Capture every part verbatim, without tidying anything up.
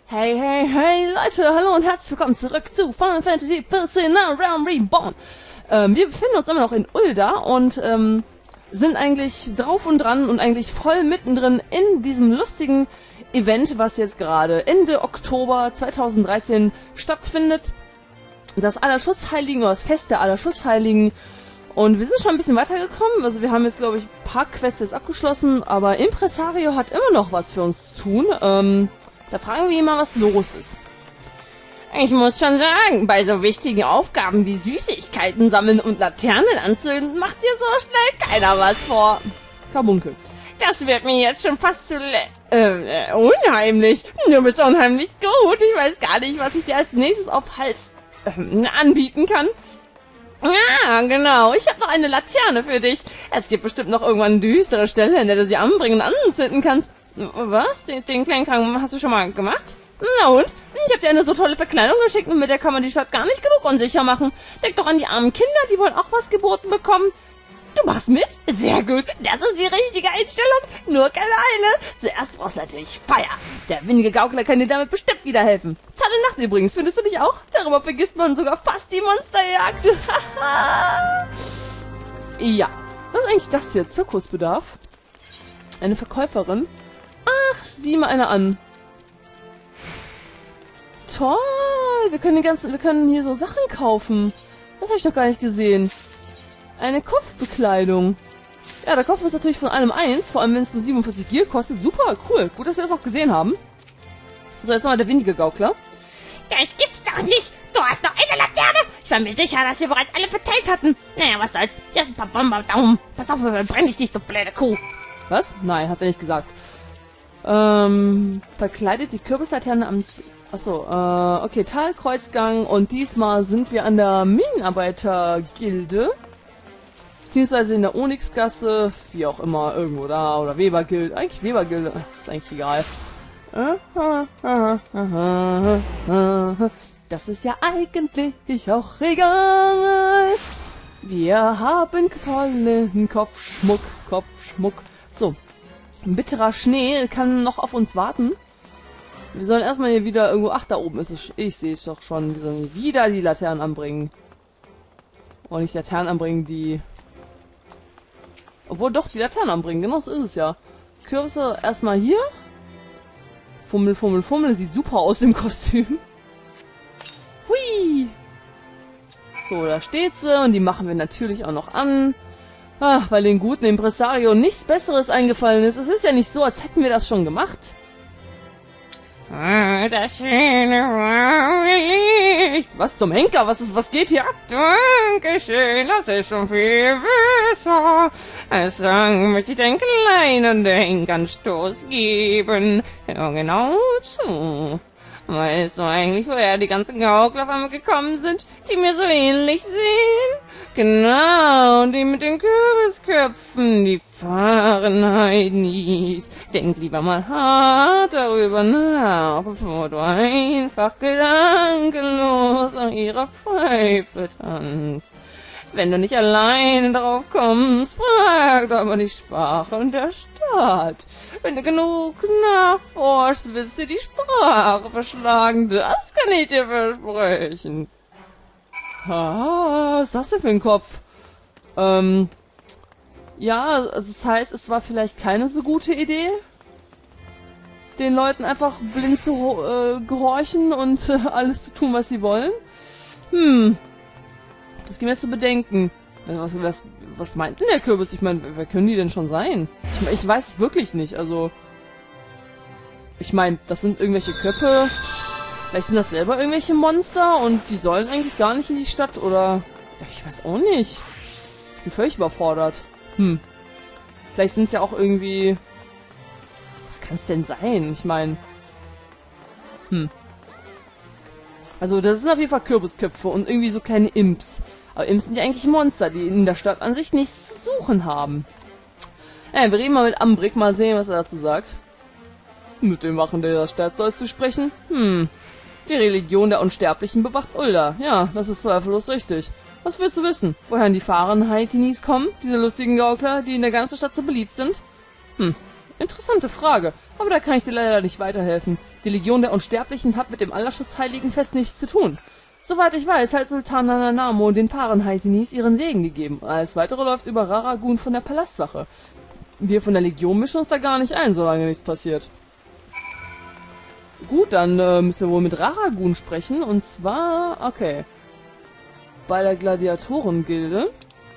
Hey, hey, hey, Leute, hallo und herzlich willkommen zurück zu Final Fantasy vierzehn Realm Reborn. Ähm, wir befinden uns immer noch in Ul'dah und ähm, sind eigentlich drauf und dran und eigentlich voll mittendrin in diesem lustigen Event, was jetzt gerade Ende Oktober zweitausenddreizehn stattfindet. Das Allerschutzheiligen oder das Fest der Allerschutzheiligen. Und wir sind schon ein bisschen weitergekommen. Also wir haben jetzt, glaube ich, ein paar Quests jetzt abgeschlossen, aber Impresario hat immer noch was für uns zu tun. Ähm, da fragen wir ihn mal, was los ist. Ich muss schon sagen, bei so wichtigen Aufgaben wie Süßigkeiten sammeln und Laternen anzünden, macht dir so schnell keiner was vor. Karbunkel. Das wird mir jetzt schon fast zu le äh, unheimlich. Du bist unheimlich gut. Ich weiß gar nicht, was ich dir als nächstes auf Hals äh, anbieten kann. Ja, genau. Ich habe noch eine Laterne für dich. Es gibt bestimmt noch irgendwann eine düstere Stelle, in der du sie anbringen und anzünden kannst. Was? Den, den kleinen Kranken hast du schon mal gemacht? Na und? Ich habe dir eine so tolle Verkleidung geschickt und mit der kann man die Stadt gar nicht genug unsicher machen. Denk doch an die armen Kinder, die wollen auch was geboten bekommen. Du machst mit? Sehr gut. Das ist die richtige Einstellung. Nur keine Eile. Zuerst brauchst du natürlich Feuer. Der windige Gaukler kann dir damit bestimmt wieder helfen. Tolle Nacht übrigens, findest du nicht auch? Darüber vergisst man sogar fast die Monsterjagd. Ja. Was ist eigentlich das hier? Zirkusbedarf? Eine Verkäuferin? Ach, sieh mal eine an. Toll. Wir können, die ganzen, wir können hier so Sachen kaufen. Das habe ich noch gar nicht gesehen. Eine Kopfbekleidung. Ja, der Kopf ist natürlich von allem eins, vor allem wenn es nur siebenundvierzig Gil kostet. Super, cool. Gut, dass wir das auch gesehen haben. So, jetzt nochmal der windige Gaukler. Das gibt's doch nicht! Du hast noch eine Laterne! Ich war mir sicher, dass wir bereits alle verteilt hatten. Naja, was soll's. Hier sind ein paar Bomben am Daumen. Pass auf, dann brenne ich dich, du blöde Kuh. Was? Nein, hat er nicht gesagt. Ähm, verkleidet die Kürbislaterne am... Achso, äh, okay, Talkreuzgang und diesmal sind wir an der Minenarbeitergilde. Beziehungsweise in der Onyxgasse, wie auch immer, irgendwo da, oder Webergilde. Eigentlich Webergilde, ist eigentlich egal. Das ist ja eigentlich auch egal. Wir haben tollen Kopfschmuck, Kopfschmuck. So, ein bitterer Schnee kann noch auf uns warten. Wir sollen erstmal hier wieder irgendwo... Ach, da oben ist es. Ich sehe es doch schon. Wir sollen wieder die Laternen anbringen. Und nicht Laternen anbringen, die... Obwohl doch, die Laternen anbringen. Genau so ist es ja. Kürbisse erstmal hier. Fummel, fummel, fummel. Sieht super aus im Kostüm. Hui! So, da steht sie. Und die machen wir natürlich auch noch an. Ach, weil den guten Impresario nichts Besseres eingefallen ist. Es ist ja nicht so, als hätten wir das schon gemacht. Ah, das schöne warme Licht. Was zum Henker? Was ist, was geht hier ab? Dankeschön, das ist schon viel besser. Als Dank möchte ich den kleinen Denkanstoß geben. Hör genau zu. Weißt du eigentlich, woher die ganzen Gaukler auf einmal gekommen sind, die mir so ähnlich sehen? Genau, die mit den Kürbisköpfen, die Fahrenheidnis. Denk lieber mal hart darüber nach, bevor du einfach gedankenlos an ihrer Pfeife tanzt. Wenn du nicht alleine drauf kommst, frag doch mal die Sprache der Stadt. Wenn du genug nachforschst, wirst du die Sprache verschlagen. Das kann ich dir versprechen. Ah, was ist das denn für ein Kopf? Ähm, ja, also das heißt, es war vielleicht keine so gute Idee, den Leuten einfach blind zu äh, gehorchen und äh, alles zu tun, was sie wollen. Hm, das gibt mir zu bedenken. Was, was, was meint denn der Kürbis? Ich meine, wer können die denn schon sein? Ich, ich weiß es wirklich nicht, also... Ich meine, das sind irgendwelche Köpfe... Vielleicht sind das selber irgendwelche Monster und die sollen eigentlich gar nicht in die Stadt, oder... Ich weiß auch nicht. Ich bin völlig überfordert. Hm. Vielleicht sind es ja auch irgendwie... Was kann es denn sein? Ich meine... Hm. Also, das sind auf jeden Fall Kürbisköpfe und irgendwie so kleine Imps. Aber Imps sind ja eigentlich Monster, die in der Stadt an sich nichts zu suchen haben. Ja, wir reden mal mit Ambrick, mal sehen, was er dazu sagt. Mit dem Wachen der Stadt sollst du sprechen? Hm. Die Religion der Unsterblichen bewacht Ul'dah. Ja, das ist zweifellos richtig. Was willst du wissen? Woher die Fahrenheidnis kommen? Diese lustigen Gaukler, die in der ganzen Stadt so beliebt sind? Hm. Interessante Frage, aber da kann ich dir leider nicht weiterhelfen. Die Legion der Unsterblichen hat mit dem Allerschutzheiligenfest nichts zu tun. Soweit ich weiß, hat Sultan Nananamo den Parenheitinis ihren Segen gegeben. Alles Weitere läuft über Raragun von der Palastwache. Wir von der Legion mischen uns da gar nicht ein, solange nichts passiert. Gut, dann äh, müssen wir wohl mit Raragun sprechen. Und zwar, okay, bei der Gladiatorengilde.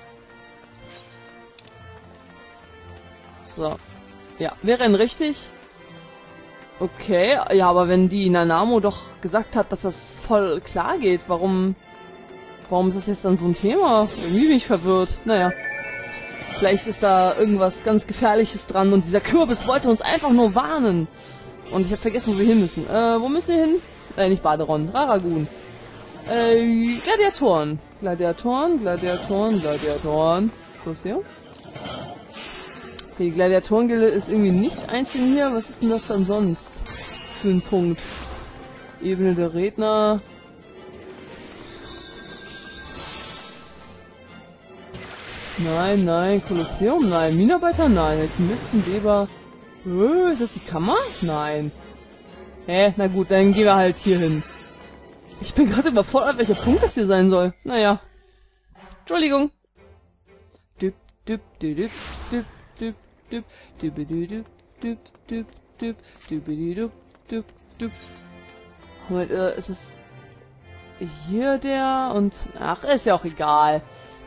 So. Ja, wir rennen richtig. Okay, ja, aber wenn die Nanamo doch gesagt hat, dass das voll klar geht, warum... Warum ist das jetzt dann so ein Thema? Irgendwie bin ich verwirrt. Naja. Vielleicht ist da irgendwas ganz Gefährliches dran und dieser Kürbis wollte uns einfach nur warnen. Und ich habe vergessen, wo wir hin müssen. Äh, wo müssen wir hin? Äh, nicht Baderon. Raragun. Äh, Gladiatoren. Gladiatoren, Gladiatoren, Gladiatoren. So, hier. Okay, die Gladiatorengilde ist irgendwie nicht einzeln hier. Was ist denn das dann sonst für ein Punkt? Ebene der Redner. Nein, nein. Kolosseum? Nein. Minenarbeiter? Nein. Alchemisten, Weber. Äh, ist das die Kammer? Nein. Hä? Na gut, dann gehen wir halt hier hin. Ich bin gerade überfordert, welcher Punkt das hier sein soll. Naja. Entschuldigung. Düpp, düpp, düpp, düpp, düpp. Düpp, düpp, düpp, düpp, düpp, düpp, düpp, düpp, düpp, düpp. Moment, äh, ist es hier der und... Ach, ist ja auch egal.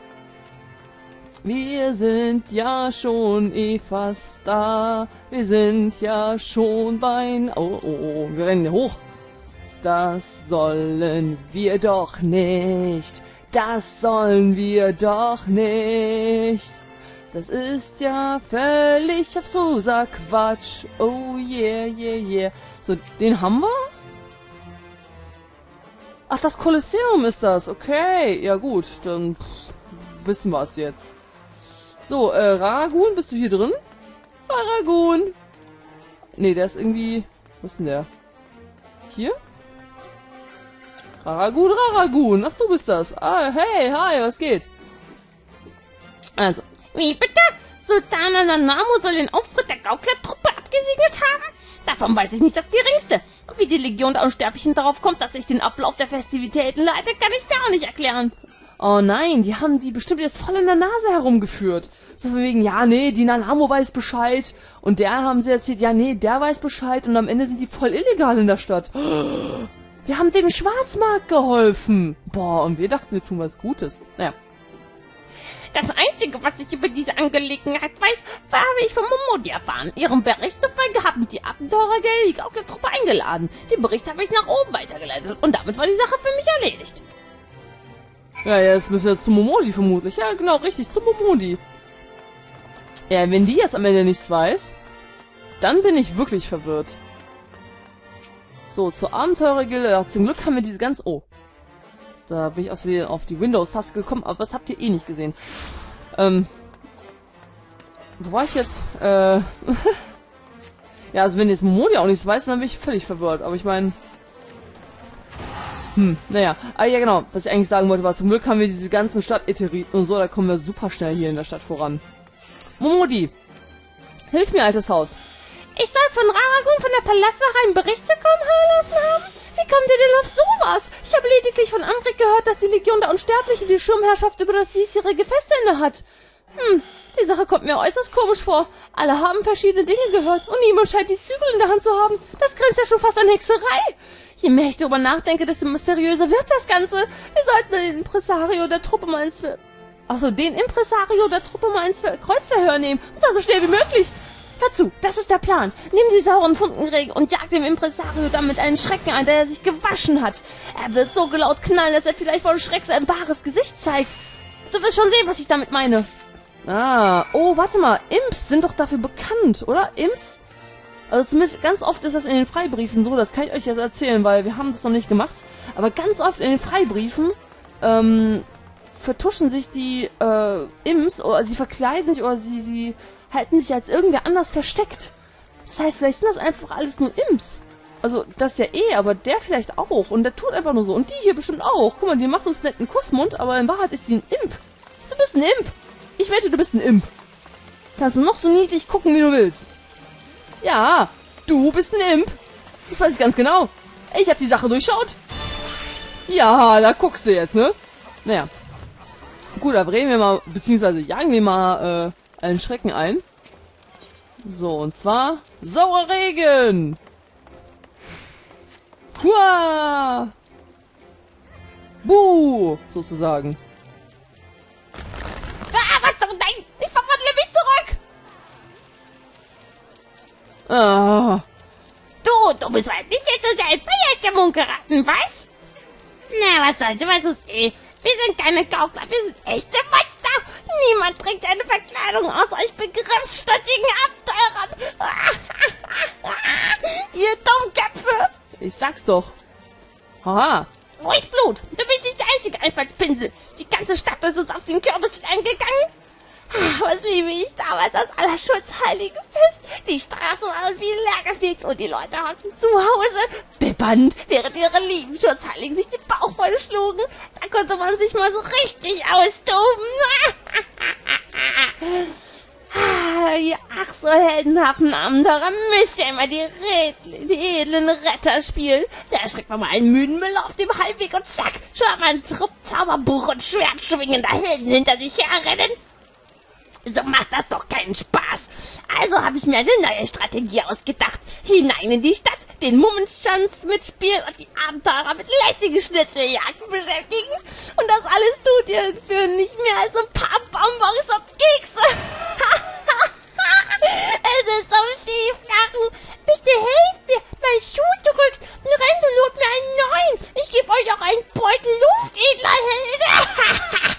Wir sind ja schon eh fast da. Wir sind ja schon bei... Oh, oh, oh, wir rennen hier hoch. Das sollen wir doch nicht. Das sollen wir doch nicht. Das ist ja völlig abstruser Quatsch. Oh yeah, yeah, yeah. So, den haben wir? Ach, das Kolosseum ist das. Okay, ja gut, dann pff, wissen wir es jetzt. So, äh, Raragun, bist du hier drin? Raragun! Nee, der ist irgendwie... Wo ist denn der? Hier? Raragun, Raragun! Ach, du bist das. Ah, hey, hi, was geht? Also... Wie bitte? Sultan Nananamo soll den Auftritt der Gauklertruppe abgesegnet haben? Davon weiß ich nicht das Geringste. Und wie die Legion der Unsterblichen darauf kommt, dass ich den Ablauf der Festivitäten leite, kann ich mir auch nicht erklären. Oh nein, die haben die bestimmt jetzt voll in der Nase herumgeführt. So von wegen, ja, nee, die Nanamo weiß Bescheid. Und der haben sie erzählt, ja, nee, der weiß Bescheid. Und am Ende sind die voll illegal in der Stadt. Wir haben dem Schwarzmarkt geholfen. Boah, und wir dachten, wir tun was Gutes. Naja. Das Einzige, was ich über diese Angelegenheit weiß, war, habe ich von Momodi erfahren. Ihrem Bericht zufolge haben die Abenteurergilde die Gauklertruppe eingeladen. Den Bericht habe ich nach oben weitergeleitet und damit war die Sache für mich erledigt. Ja, jetzt müssen wir jetzt zu Momodi vermutlich. Ja, genau, richtig, zu Momodi. Ja, wenn die jetzt am Ende nichts weiß, dann bin ich wirklich verwirrt. So, zur Abenteurergilde. Ja, zum Glück haben wir diese ganz... Oh. Da bin ich aus die, auf die Windows-Taste gekommen, aber das habt ihr eh nicht gesehen. Ähm. Wo war ich jetzt? Äh. Ja, also wenn jetzt Momodi auch nichts weiß, dann bin ich völlig verwirrt. Aber ich meine... Hm, naja. Ah ja, genau. Was ich eigentlich sagen wollte, war, zum Glück haben wir diese ganzen Stadtätheriten und so, da kommen wir super schnell hier in der Stadt voran. Momodi! Hilf mir, altes Haus! Ich soll von Raragun von der Palastwache einen Bericht zukommen lassen haben? Wie kommt ihr denn auf sowas? Ich habe lediglich von Amrik gehört, dass die Legion der Unsterblichen die Schirmherrschaft über das diesjährige Fest inne hat. Hm, die Sache kommt mir äußerst komisch vor. Alle haben verschiedene Dinge gehört und niemand scheint die Zügel in der Hand zu haben. Das grenzt ja schon fast an Hexerei. Je mehr ich darüber nachdenke, desto mysteriöser wird das Ganze. Wir sollten den Impresario der Truppe mal ins... Ver Achso, den Impresario der Truppe mal ins Ver Kreuzverhör nehmen. Und zwar so schnell wie möglich. Hör zu, das ist der Plan. Nimm die sauren Funkenregen und jag dem Impresario damit einen Schrecken ein, der er sich gewaschen hat. Er wird so laut knallen, dass er vielleicht vor Schreck sein wahres Gesicht zeigt. Du wirst schon sehen, was ich damit meine. Ah, oh, warte mal. Imps sind doch dafür bekannt, oder? Imps? Also zumindest ganz oft ist das in den Freibriefen so, das kann ich euch jetzt erzählen, weil wir haben das noch nicht gemacht. Aber ganz oft in den Freibriefen, ähm, vertuschen sich die, äh, Imps, oder sie verkleiden sich, oder sie, sie halten sich als irgendwer anders versteckt. Das heißt, vielleicht sind das einfach alles nur Imps. Also, das ja eh, aber der vielleicht auch. Und der tut einfach nur so. Und die hier bestimmt auch. Guck mal, die macht uns einen netten Kussmund, aber in Wahrheit ist sie ein Imp. Du bist ein Imp. Ich wette, du bist ein Imp. Kannst du noch so niedlich gucken, wie du willst. Ja, du bist ein Imp. Das weiß ich ganz genau. Ich habe die Sache durchschaut. Ja, da guckst du jetzt, ne? Naja. Gut, da drehen wir mal, beziehungsweise jagen wir mal äh, einen Schrecken ein. So, und zwar saurer Regen. Hua! Buh, sozusagen. Ah, was doch nein! Ich verwandle mich zurück! Ah. Du, du bist mal ein bisschen zu sehr in Feierstimmung geraten, was? Na, was soll's, was ist eh? Wir sind keine Gaukler, wir sind echte Monster! Niemand trägt eine Verkleidung aus euch begriffsstutzigen Abenteurern! Ihr Dummköpfe! Ich sag's doch. Haha. Ruhig Blut! Du bist nicht der einzige Einfallspinsel! Die ganze Stadt ist uns auf den Kürbis eingegangen! Was liebe ich damals das Allerschutzheiligenfest? Die Straßen waren wie leergefegt und die Leute hatten zu Hause bibbernd, während ihre lieben Schutzheiligen sich den Bauch voll schlugen. Da konnte man sich mal so richtig austoben. Ihr ach so heldenhaften Abenteurer müsst ja immer die, Red die edlen Retter spielen. Da erschreckt man mal einen müden Müller auf dem Heimweg und zack, schon hat man einen Trupp Zauberbuch und schwertschwingender Helden hinter sich herrennen. So macht das doch keinen Spaß. Also habe ich mir eine neue Strategie ausgedacht. Hinein in die Stadt, den Mummenschanz mitspielen und die Abenteurer mit lästigen Schnitzeljagden beschäftigen. Und das alles tut ihr für nicht mehr als ein paar Bonbons und Kekse. Es ist zum Schieflachen. Bitte helft mir, mein Schuh drückt. Rente lobt mir einen neuen. Ich gebe euch auch einen Beutel Luft, edler Held.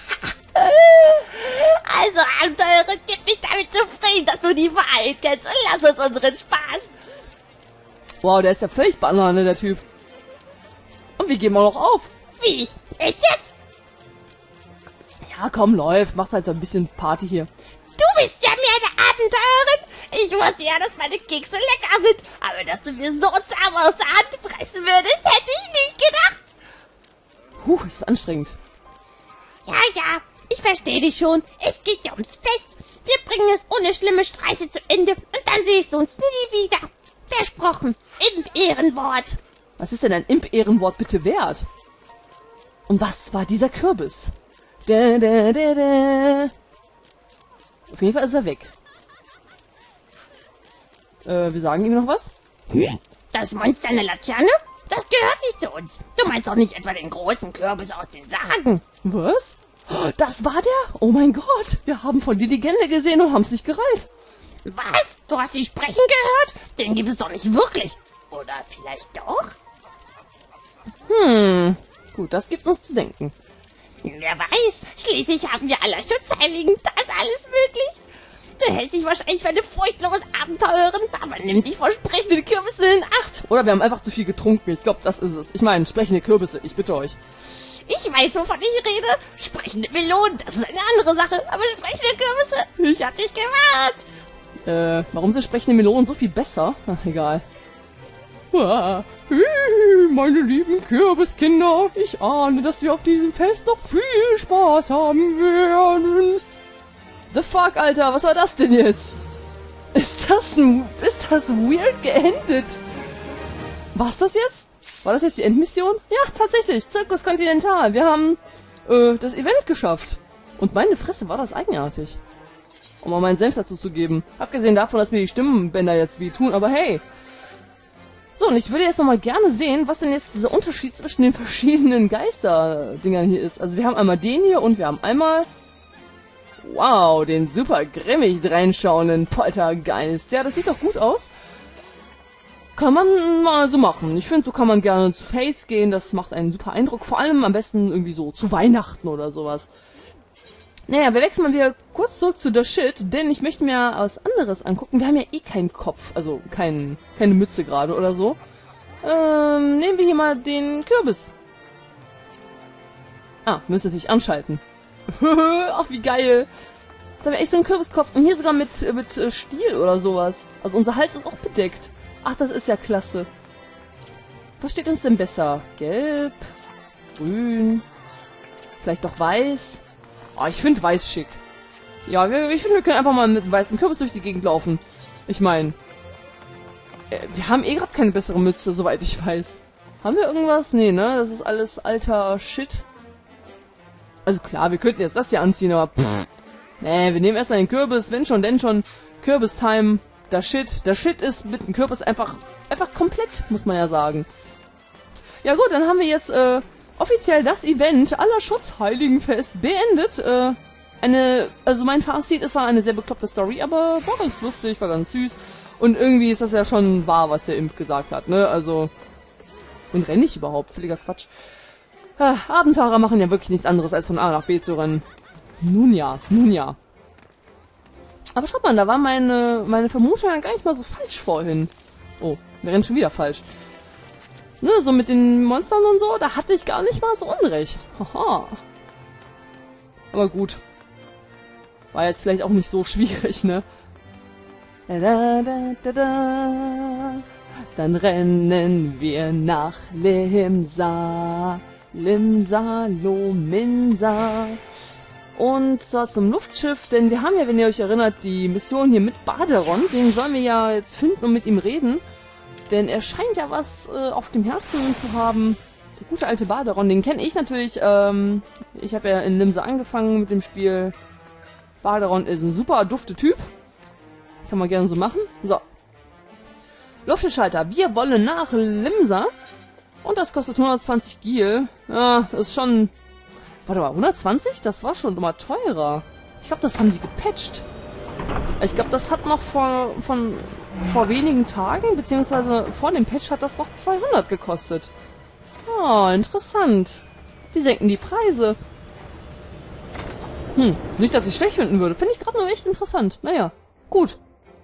Also, Abenteurer, gib mich damit zufrieden, dass du die Wahrheit kennst und lass uns unseren Spaß. Wow, der ist ja völlig Banane, der Typ. Und wir geben auch noch auf. Wie? Echt jetzt? Ja, komm, läuft. Macht halt ein bisschen Party hier. Du bist ja mehr eine Abenteurerin. Ich wusste ja, dass meine Kekse lecker sind, aber dass du mir so zahm aus der Hand pressen würdest, hätte ich nicht gedacht. Puh, ist das anstrengend. Ja, ja, ich verstehe dich schon. Es geht ja ums Fest. Wir bringen es ohne schlimme Streiche zu Ende und dann siehst du uns nie wieder. Versprochen. Im Ehrenwort. Was ist denn ein Imp-Ehrenwort bitte wert? Und was war dieser Kürbis? Da, da, da, da. Auf jeden Fall ist er weg. Äh, wir sagen ihm noch was? Das Monster eine Laterne? Das gehört nicht zu uns. Du meinst doch nicht etwa den großen Kürbis aus den Sagen. Was? Das war der? Oh mein Gott. Wir haben von die Legende gesehen und haben es nicht gereiht. Was? Du hast ihn sprechen gehört? Den gibt es doch nicht wirklich. Oder vielleicht doch? Hm. Gut, das gibt uns zu denken. Wer weiß. Schließlich haben wir aller Schutzheiligen. Das alles möglich. Du hältst dich wahrscheinlich für eine furchtlose Abenteurerin, aber nimm dich vor sprechende Kürbisse in Acht. Oder wir haben einfach zu viel getrunken. Ich glaube, das ist es. Ich meine, sprechende Kürbisse. Ich bitte euch. Ich weiß, wovon ich rede. Sprechende Melonen, das ist eine andere Sache. Aber sprechende Kürbisse, ich hab dich gewarnt. Äh, warum sind sprechende Melonen so viel besser? Ach, egal. Uah. Meine lieben Kürbiskinder, ich ahne, dass wir auf diesem Fest noch viel Spaß haben werden. The fuck, Alter, was war das denn jetzt? Ist das ein, ist das weird geendet? War's das jetzt? War das jetzt die Endmission? Ja, tatsächlich, Circus Continental. Wir haben äh, das Event geschafft. Und meine Fresse, war das eigenartig. Um mal meinen Senf dazu zu geben. Abgesehen davon, dass mir die Stimmbänder jetzt wehtun, aber hey. So, und ich würde jetzt nochmal gerne sehen, was denn jetzt dieser Unterschied zwischen den verschiedenen Geister-Dingern hier ist. Also wir haben einmal den hier und wir haben einmal... Wow, den super grimmig dreinschauenden Poltergeist. Ja, das sieht doch gut aus. Kann man mal so machen. Ich finde, so kann man gerne zu Fates gehen. Das macht einen super Eindruck. Vor allem am besten irgendwie so zu Weihnachten oder sowas. Naja, wir wechseln mal wieder kurz zurück zu The Shit, denn ich möchte mir was anderes angucken. Wir haben ja eh keinen Kopf, also kein, keine Mütze gerade oder so. Ähm, nehmen wir hier mal den Kürbis. Ah, müssen natürlich anschalten. Ach, wie geil. Da haben wir echt so einen Kürbiskopf und hier sogar mit, mit Stiel oder sowas. Also unser Hals ist auch bedeckt. Ach, das ist ja klasse. Was steht uns denn besser? Gelb, grün, vielleicht doch weiß. Oh, ich finde weiß schick. Ja, wir, ich finde, wir können einfach mal mit einem weißen Kürbis durch die Gegend laufen. Ich meine, Äh, wir haben eh gerade keine bessere Mütze, soweit ich weiß. Haben wir irgendwas? Nee, ne? Das ist alles alter Shit. Also klar, wir könnten jetzt das hier anziehen, aber pff. Nee, wir nehmen erst mal den Kürbis, wenn schon, denn schon. Kürbis-Time, der Shit. Der Shit ist mit dem Kürbis einfach, einfach komplett, muss man ja sagen. Ja gut, dann haben wir jetzt äh, offiziell das Event aller Schutzheiligenfest beendet. Äh, eine, also mein Fazit, es war eine sehr bekloppte Story, aber war ganz lustig, war ganz süß. Und irgendwie ist das ja schon wahr, was der Imp gesagt hat, ne? Also, und renne ich überhaupt? Völliger Quatsch. Äh, Abenteurer machen ja wirklich nichts anderes, als von A nach B zu rennen. Nun ja, nun ja. Aber schaut mal, da war meine, meine Vermutung gar nicht mal so falsch vorhin. Oh, wir rennen schon wieder falsch. Ne, so mit den Monstern und so, da hatte ich gar nicht mal so Unrecht. Haha. Aber gut. War jetzt vielleicht auch nicht so schwierig, ne? Da, da, da, da, da. Dann rennen wir nach Limsa. Limsa, Lominsa. Und zwar zum Luftschiff, denn wir haben ja, wenn ihr euch erinnert, die Mission hier mit Baderon. Den sollen wir ja jetzt finden und mit ihm reden. Denn er scheint ja was äh, auf dem Herzen zu haben. Der gute alte Baderon, den kenne ich natürlich. Ähm, ich habe ja in Limsa angefangen mit dem Spiel. Baderon ist ein super dufte Typ. Kann man gerne so machen. So. Luftschiffschalter. Wir wollen nach Limsa. Und das kostet hundertzwanzig Gil. Ja, ist schon... Warte mal, hundertzwanzig? Das war schon immer teurer. Ich glaube, das haben die gepatcht. Ich glaube, das hat noch vor, von, vor wenigen Tagen, beziehungsweise vor dem Patch hat das noch zweihundert gekostet. Oh, interessant. Die senken die Preise. Hm, nicht, dass ich schlecht finden würde. Finde ich gerade nur echt interessant. Naja, gut.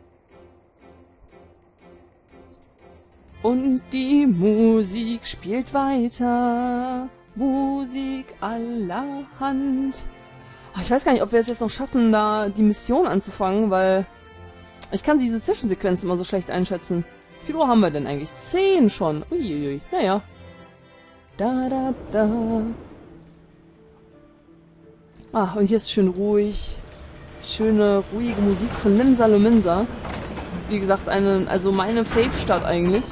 Und die Musik spielt weiter. Musik allerhand. Oh, ich weiß gar nicht, ob wir es jetzt noch schaffen, da die Mission anzufangen, weil ich kann diese Zwischensequenzen immer so schlecht einschätzen. Wie viel Uhr haben wir denn eigentlich? Zehn schon. Uiuiui. Naja. Da, da, da. Ah, und hier ist schön ruhig. Schöne, ruhige Musik von Limsa Lominsa. Wie gesagt, eine, also meine Fave-Stadt eigentlich.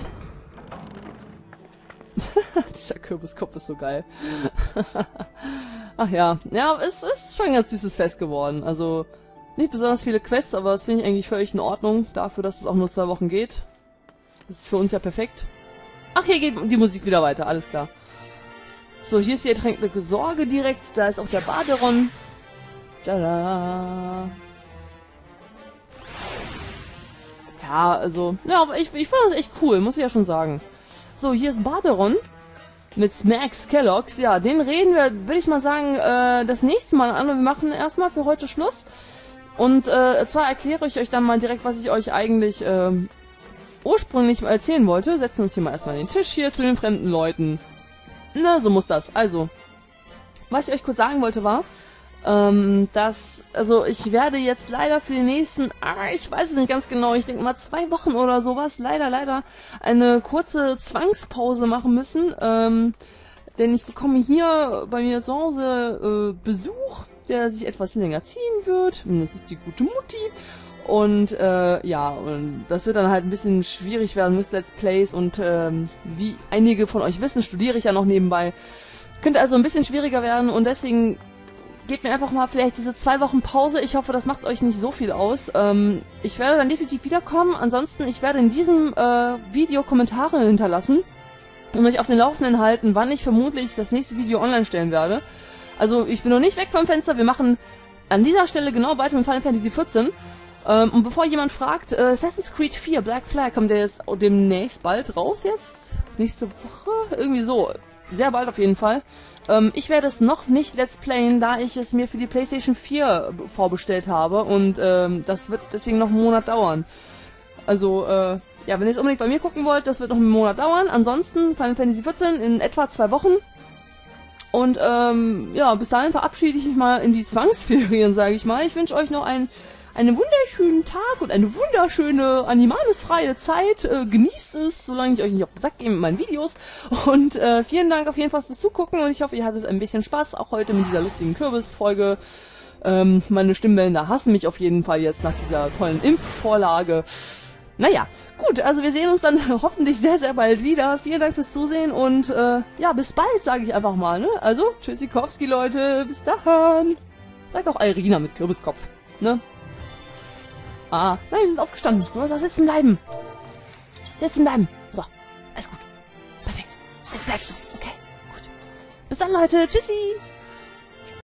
Dieser Kürbiskopf ist so geil. Ach ja. Ja, es ist schon ein ganz süßes Fest geworden. Also, nicht besonders viele Quests, aber das finde ich eigentlich völlig in Ordnung. Dafür, dass es auch nur zwei Wochen geht. Das ist für uns ja perfekt. Ach, hier geht die Musik wieder weiter. Alles klar. So, hier ist die ertränkte Sorge direkt. Da ist auch der Baderon. Tada. Ja, also, ja, aber ich, ich fand das echt cool, muss ich ja schon sagen. So, hier ist Baderon mit Smax Kellogg's. Ja, den reden wir, würde ich mal sagen, äh, das nächste Mal an. Und wir machen erstmal für heute Schluss. Und äh, zwar erkläre ich euch dann mal direkt, was ich euch eigentlich äh, ursprünglich erzählen wollte. Setzen wir uns hier mal erstmal an den Tisch hier zu den fremden Leuten. Na, so muss das. Also, was ich euch kurz sagen wollte war, ähm, dass, also ich werde jetzt leider für die nächsten, ah, ich weiß es nicht ganz genau, ich denke mal zwei Wochen oder sowas, leider, leider eine kurze Zwangspause machen müssen, ähm, denn ich bekomme hier bei mir zu Hause äh, Besuch, der sich etwas länger ziehen wird, und das ist die gute Mutti. Und äh, ja, und das wird dann halt ein bisschen schwierig werden mit Let's Plays und ähm, wie einige von euch wissen, studiere ich ja noch nebenbei. Könnte also ein bisschen schwieriger werden und deswegen gebt mir einfach mal vielleicht diese zwei Wochen Pause. Ich hoffe, das macht euch nicht so viel aus. Ähm, ich werde dann definitiv wiederkommen. Ansonsten, ich werde in diesem äh, Video Kommentare hinterlassen und euch auf den Laufenden halten, wann ich vermutlich das nächste Video online stellen werde. Also ich bin noch nicht weg vom Fenster. Wir machen an dieser Stelle genau weiter mit Final Fantasy vierzehn. Ähm, und bevor jemand fragt, äh, Assassin's Creed vier Black Flag kommt der jetzt demnächst bald raus jetzt? Nächste Woche? Irgendwie so. Sehr bald auf jeden Fall. Ähm, ich werde es noch nicht Let's Playen, da ich es mir für die PlayStation vier vorbestellt habe. Und ähm, das wird deswegen noch einen Monat dauern. Also, äh, ja, wenn ihr es unbedingt bei mir gucken wollt, das wird noch einen Monat dauern. Ansonsten Final Fantasy vierzehn in etwa zwei Wochen. Und ähm, ja, bis dahin verabschiede ich mich mal in die Zwangsferien, sage ich mal. Ich wünsche euch noch einen einen wunderschönen Tag und eine wunderschöne animalisfreie Zeit. Äh, genießt es, solange ich euch nicht auf den Sack gehe mit meinen Videos. Und äh, vielen Dank auf jeden Fall fürs Zugucken und ich hoffe, ihr hattet ein bisschen Spaß, auch heute mit dieser lustigen Kürbis-Folge. Ähm, meine Stimmbänder hassen mich auf jeden Fall jetzt nach dieser tollen Imp-Vorlage. Naja, gut, also wir sehen uns dann hoffentlich sehr, sehr bald wieder. Vielen Dank fürs Zusehen und äh, ja, bis bald, sage ich einfach mal. Ne? Also, tschüssikowski, Leute, bis dann. Sagt auch Irina mit Kürbiskopf, ne? Ah, nein, wir sind aufgestanden. Du musst auch sitzen bleiben. Sitzen bleiben. So, alles gut. Perfekt. Jetzt bleibst du. Okay, gut. Bis dann, Leute. Tschüssi.